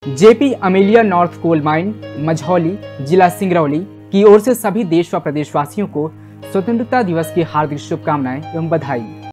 JP Amelia north coal mine Majhauli जिला सिंगरौली की ओर से सभी देश व प्रदेशवासियों को स्वतंत्रता दिवस की हार्दिक शुभकामनाएं एवं बधाई।